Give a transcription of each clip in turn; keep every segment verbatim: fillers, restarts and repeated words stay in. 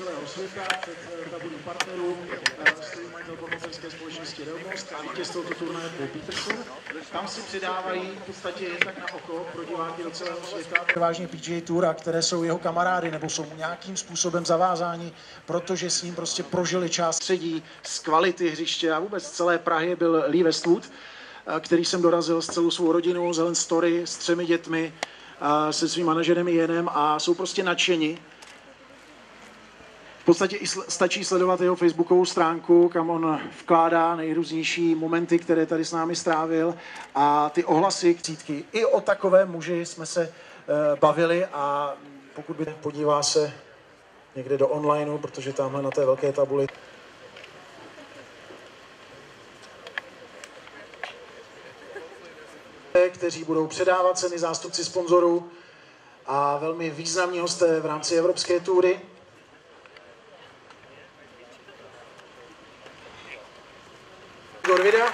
celého světa, před tabulí partnerů, stojí majitel promocerské společnosti Realmost a vítěz tohoto turnaje Paul Peterson. Tam si přidávají v podstatě jen tak na oko pro diváky do celého světa. Vážně P G A Tour, a které jsou jeho kamarády nebo jsou mu nějakým způsobem zavázáni, protože s ním prostě prožili část středí z kvality hřiště a vůbec z celé Prahy byl Lee Westwood, který jsem dorazil s celou svou rodinou, z Helen Story, s třemi dětmi, se svým manažerem Ianem a jsou prostě nadšeni. V podstatě i stačí sledovat jeho facebookovou stránku, kam on vkládá nejrůznější momenty, které tady s námi strávil a ty ohlasy, křítky. I o takové muži jsme se uh, bavili a pokud by podívá se někde do onlineu, protože tamhle na té velké tabuli kteří budou předávat ceny, zástupci sponzorů a velmi významní hosté v rámci Evropské tury. Igor Vida,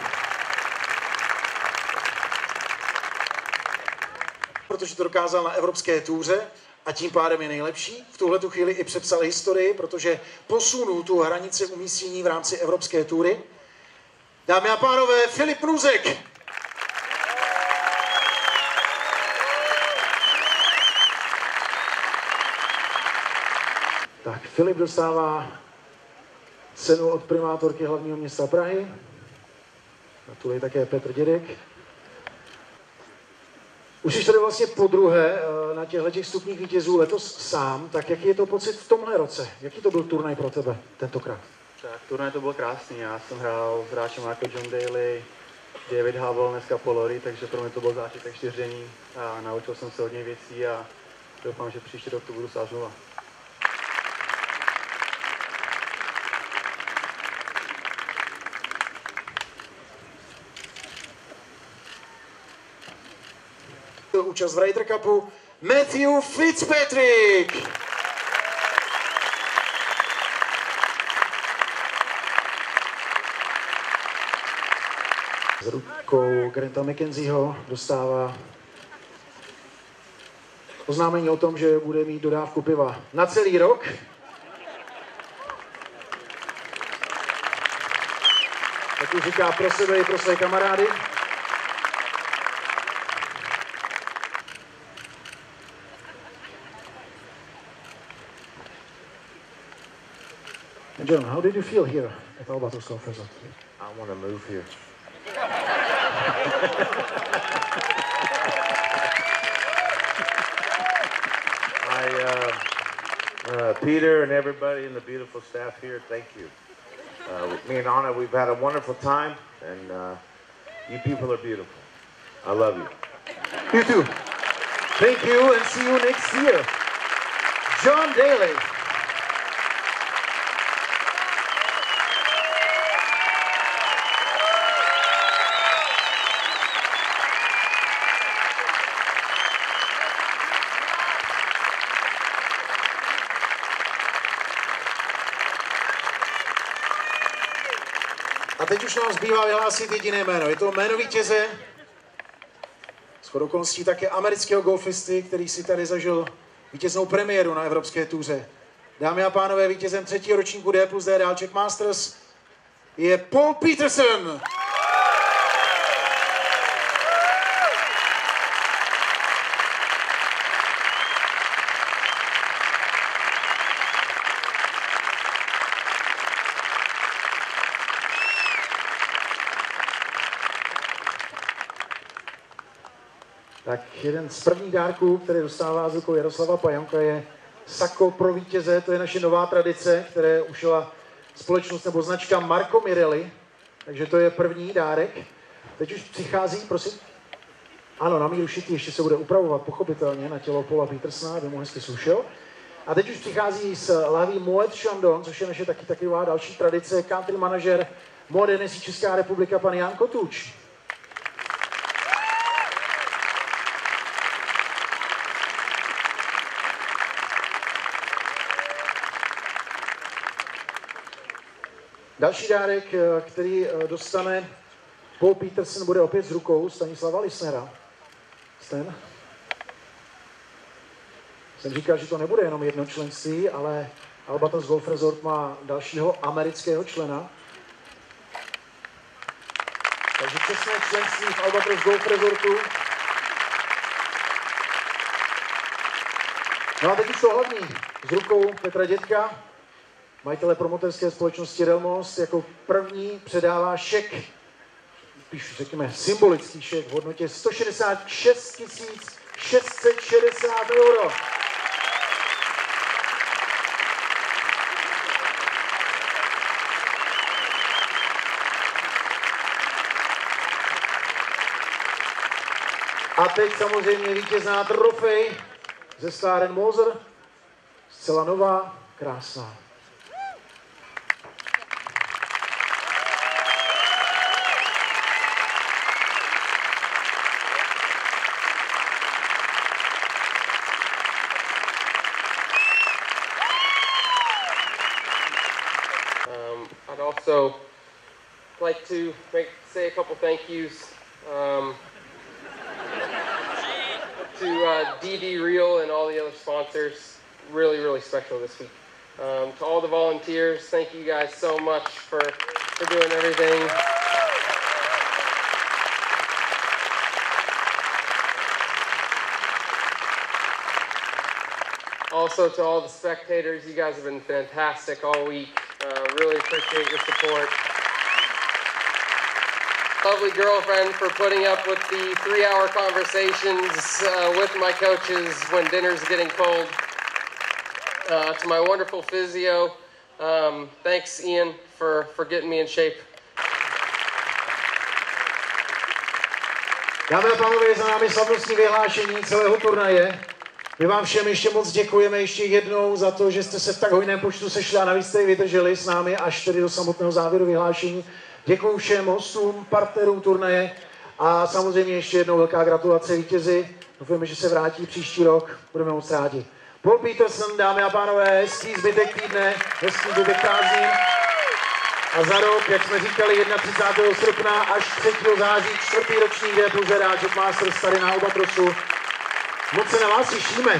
protože to dokázal na Evropské túře a tím pádem je nejlepší. V tuhletu chvíli i přepsal historii, protože posunul tu hranici umístění v rámci Evropské tury. Dámy a pánové, Filip Průzek. Tak, Filip dostává cenu od primátorky hlavního města Prahy. Gratuluji také Petr Dědek. Už jsi tady vlastně podruhé na těchto stupních vítězů letos sám, tak jaký je to pocit v tomhle roce? Jaký to byl turnaj pro tebe tentokrát? Tak, turnaj to byl krásný. Já jsem hrál s hráčem jako John Daly, David Havel, dneska Polory, takže pro mě to byl zážitek čtyřdění a naučil jsem se hodně věcí a doufám, že příští rok to budu sázet znova. Účast v Ryder Cupu Matthew Fitzpatrick. S rukou Granta McKenzieho dostává oznámení o tom, že bude mít dodávku piva na celý rok. Jak už říká, pro sebe i pro své kamarády. John, how did you feel here at Albatross Golf Resort? I want to move here. I, uh, uh, Peter and everybody and the beautiful staff here, thank you. Uh, me and Anna, we've had a wonderful time, and uh, you people are beautiful. I love you. You too. Thank you, and see you next year. John Daly. A teď už nám zbývá vyhlásit jediné jméno. Je to jméno vítěze, shodou okolností také amerického golfisty, který si tady zažil vítěznou premiéru na Evropské túře. Dámy a pánové, vítězem třetího ročníku D plus D Real Czech Masters je Paul Peterson. Tak jeden z prvních dárků, který dostává z rukou Jaroslava Pajonka, je sako pro vítěze. To je naše nová tradice, které ušila společnost nebo značka Marco Mirelli. Takže to je první dárek. Teď už přichází, prosím. Ano, na míru šitý, ještě se bude upravovat pochopitelně na tělo Paula Petersona, aby mu hezky slušel. A teď už přichází z lahví Moet Chandon, což je naše taky taková další tradice, country manažer Moët Hennessy Česká republika, pan Jan Kotůč. Další dárek, který dostane Paul Peterson, bude opět z rukou Stanislava Lisnera. Sten? Jsem říkal, že to nebude jenom jedno členství, ale Albatros Golf Resort má dalšího amerického člena. Takže čestné členství v Albatros Golf Resortu. No a teď už to hlavní. S rukou Petra Dětka, majitele promoterské společnosti Relmost, jako první předává šek, píšu, řekněme, symbolický šek v hodnotě sto šedesát šest tisíc šest set šedesát euro. A teď samozřejmě vítězná trofej ze Star and Moser, zcela nová, krásná. Um, I'd also like to make, say a couple thank yous. Um, to uh, D D Real and all the other sponsors, really, really special this week. Um, to all the volunteers, thank you guys so much for, for doing everything. Also to all the spectators, you guys have been fantastic all week. Uh, really appreciate your support. Lovely girlfriend for putting up with the three-hour conversations uh, with my coaches when dinner's getting cold. Uh, to my wonderful physio, um, thanks Ian for, for getting me in shape. Dámy a pánové, za námi slavnostní vyhlášení celého turnaje. My vám všem ještě moc děkujeme ještě jednou za to, že jste se v tak hojném počtu sešli a navíc jste vydrželi s námi až tedy do samotného závěru vyhlášení. Děkuji všem hostům, partnerům turnaje a samozřejmě ještě jednou velká gratulace vítězi. Doufujeme, že se vrátí příští rok, budeme moc rádi. Paul Peterson, dámy a pánové, hezký zbytek týdne, hezký zbytek prázdnin. A za rok, jak jsme říkali, třicátého prvního srpna až třetího září, čtvrtý ročník D plus R Jack Masters tady na Albatrosu. Moc se na vás těšíme.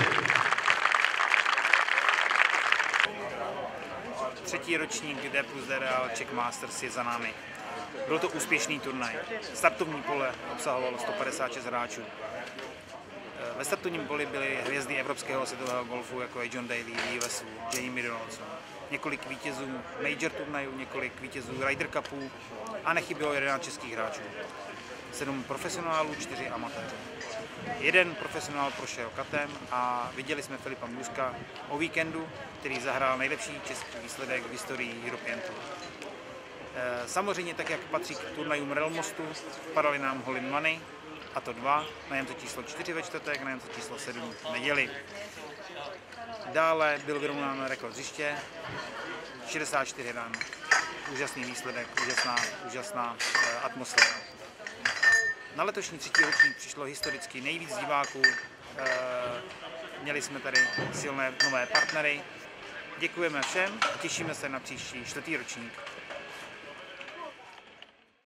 Třetí ročník D plus D Real Czech Masters je za námi. Byl to úspěšný turnaj. Startovní pole obsahovalo sto padesát šest hráčů. Ve startovním poli byly hvězdy evropského světového golfu, jako je John Daly, Lee Westwood, Jamie Donaldson. Několik vítězů major turnajů, několik vítězů Ryder Cupů a nechybělo jedenáct českých hráčů. Sedm profesionálů, čtyři amatéři. Jeden profesionál prošel katem a viděli jsme Filipa Muska o víkendu, který zahrál nejlepší český výsledek v historii European Tour. Samozřejmě tak, jak patří k turnajům Relmostu, padaly nám hole in money, a to dva, na Jamce číslo čtyři ve čtvrtek, na Jamce číslo sedm v neděli. Dále byl vyrovnán rekord hřiště, šedesát čtyři ran, úžasný výsledek, úžasná, úžasná atmosféra. Na letošní třetí ročník přišlo historicky nejvíc diváků, měli jsme tady silné nové partnery. Děkujeme všem a těšíme se na příští čtvrtý ročník.